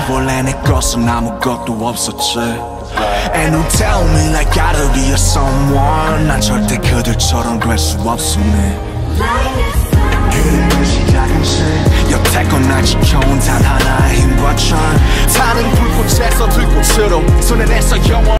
원래 내 것은 아무것도 없었지. And you tell me I gotta be a someone. 난 절대 그들처럼 될 수 없음네. 그린 듯이 작은 신 여태껏 날 지켜온 단 하나의 힘과 철. 타는 불꽃에서 들꽃으로 손에 내서 영원